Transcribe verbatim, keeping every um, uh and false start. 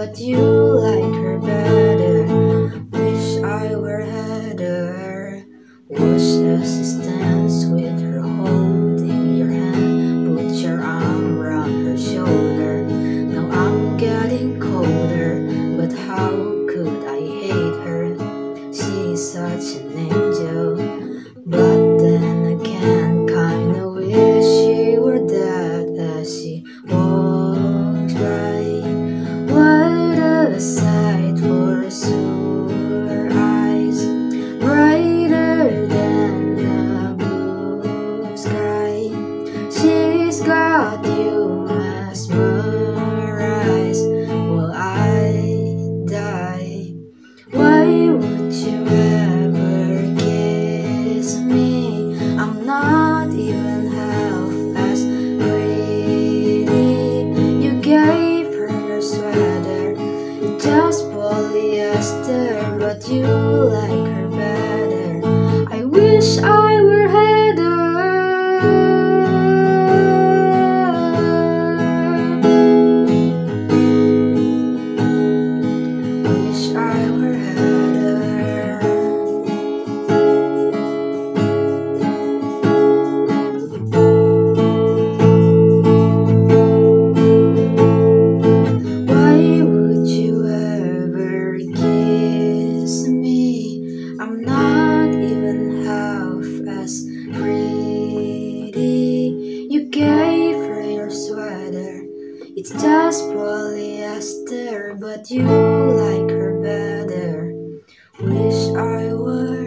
but you like her better. Wish I were Heather. Watch as she stands with her holding your hand. Put your arm around her shoulder. Now I'm getting colder, but how could I hate her? She's such an angel, but then again, kinda wish she were dead as she walks by. What a sight for sore eyes, brighter than the blue sky. She's got you mesmerized while I die. Why would you ever kiss me? I'm not even half as pretty. You gave her your sweater, it's just polyester, but you like her better. I wish I were Heather. Wish I were Heather. Why would you ever kiss me? I'm not even half as pretty. You gave her your sweater, it's just polyester, but you like her better. Wish I were